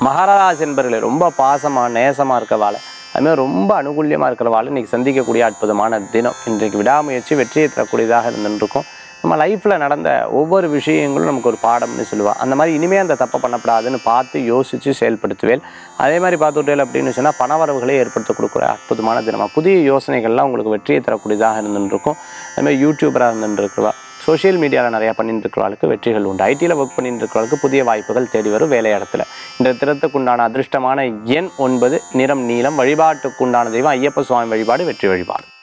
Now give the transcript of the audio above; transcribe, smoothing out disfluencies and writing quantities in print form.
மகராஜ் என்பர்களே ரொம்ப பாசமாக நேசமாக இருக்கிறவாள், அதுமாதிரி ரொம்ப அனுகூல்யமாக இருக்கிறவாள் இன்றைக்கி சந்திக்கக்கூடிய அற்புதமான தினம். இன்றைக்கு விடாமுயற்சி வெற்றியை தரக்கூடியதாக இருந்துருக்கும். நம்ம லைஃப்பில் நடந்த ஒவ்வொரு விஷயங்களும் நமக்கு ஒரு பாடம்னு சொல்லுவாள். அந்த மாதிரி இனிமேல் அந்த தப்பை பண்ணப்படாதுன்னு பார்த்து யோசித்து செயல்படுத்துவேன். அதே மாதிரி பார்த்துட்டேன் அப்படின்னு சொன்னால் பணவரவுகளை ஏற்படுத்த கொடுக்குற அற்புதமான தினமாக புதிய யோசனைகள்லாம் உங்களுக்கு வெற்றியை தரக்கூடியதாக இருந்துருக்கும். அதுமாதிரி யூடியூபராக இருந்துருக்குவா, சோஷியல் மீடியாவில் நிறையா பண்ணிட்டு இருக்கிறவர்களுக்கு வெற்றிகள் உண்டு. ஐடியில் ஒர்க் பண்ணிட்டு இருக்கிறவர்களுக்கு புதிய வாய்ப்புகள் தேடி வரும் வேலை இடத்துல. இந்த தினத்துக்குண்டான அதிர்ஷ்டமான எண் 9, நிறம் நீலம். வழிபாட்டுக்குண்டான தெய்வம் ஐயப்ப சுவாமி வழிபாடு, வெற்றி வழிபாடு.